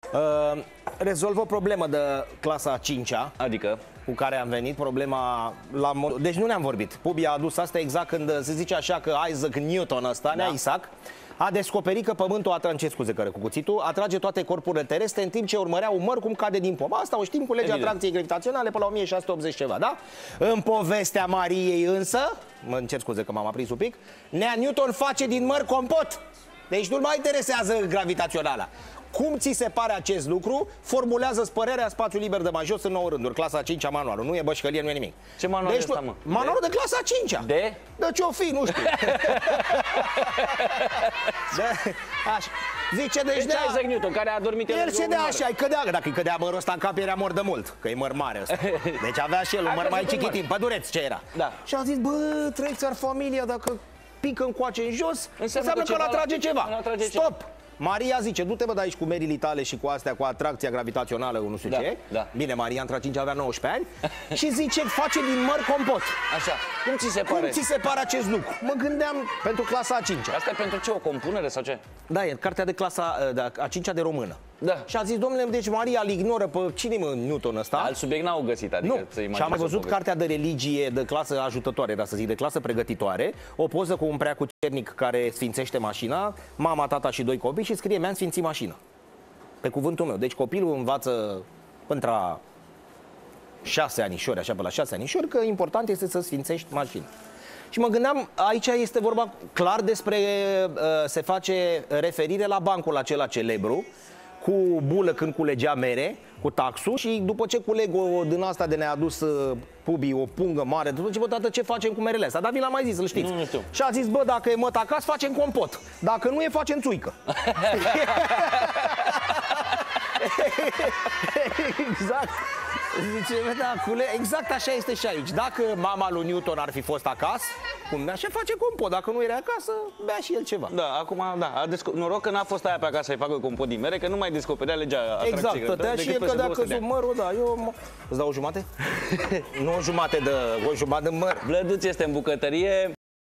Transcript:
Rezolvă o problemă de clasa 5-a. Adică? Cu care am venit, problema deci nu ne-am vorbit. Pubi a adus asta exact când se zice așa că Isaac Newton ăsta, da. Isaac, a descoperit că Pământul cu cuțitul atrage toate corpurile terestre în timp ce urmărea un măr cum cade din pom. Asta o știm cu legea atracției gravitaționale pe la 1680 ceva, da? În povestea Mariei însă, mă cer scuze că m-am aprins un pic, Nea Newton face din măr compot. Deci nu-l mai interesează gravitaționala. Cum ți se pare acest lucru? Formulează-ți părerea, spațiu liber de mai jos în 9 rânduri. Clasa 5-a manualul. Nu e bășcălie, nu e nimic. Ce manual deci, e ăsta, mă? Manualul de clasa 5-a. De? De ce-o fi, nu știu. Așa. Zice, deci de Isaac Newton, care a dormit el se dea așa, îi cădea. Dacă îi cădea mărul ăsta în cap, era mor de mult. Că e măr mare ăsta. Deci avea și el un măr mai chichitin, pădureț ce era. Da. Și a zis, bă, trăiți-ar familia, dacă pică încoace în jos, înseamnă că îl atrage ceva. Stop! Maria zice, du-te bă de aici cu merile tale și cu astea, cu atracția gravitațională, nu știu ce. Da. Bine, Maria între 5 avea 19 ani și zice, face din măr compot. Așa, cum ți se pare? Cum ți se pare acest lucru? Mă gândeam pentru clasa a 5-a. Asta e pentru ce, o compunere sau ce? Da, e cartea de clasa a 5-a de română. Da. Și a zis, domnule, deci Maria îl ignoră pe cine mă Newton ăsta? Alt subiect n-au găsit, adică nu. Și am mai văzut cartea de religie de clasă ajutătoare, să zic, de clasă pregătitoare, o poză cu un preacucernic care sfințește mașina, mama, tata și 2 copii și scrie, mi-am sfințit mașina. Pe cuvântul meu. Deci copilul învață între 6 anișori, așa pe la 6 anișori, că important este să sfințești mașina. Și mă gândeam, aici este vorba clar despre, se face referire la bancul acela celebru, cu bulă când culegea mere, cu taxul, și după ce culeg o din asta de ne-a adus Pubi, o pungă mare, după ce, bă, tată, ce facem cu merele astea? Dar vi l-am mai zis, îl știți. Nu știu. Și a zis, bă, dacă e măt acasă, facem compot. Dacă nu e, facem țuică. Exact. Zice, da, exact așa este și aici. Dacă mama lui Newton ar fi fost acasă, așa face compot. Dacă nu era acasă, bea și el ceva. Da, acum, da, noroc că n-a fost aia pe acasă să-i facă compot din mere, că nu mai descoperea legea atracției. Exact, tătea și el cădea căzut mărul, da, eu... Îți dau o jumate? Nu o jumătate de măr. Vlăduț este în bucătărie.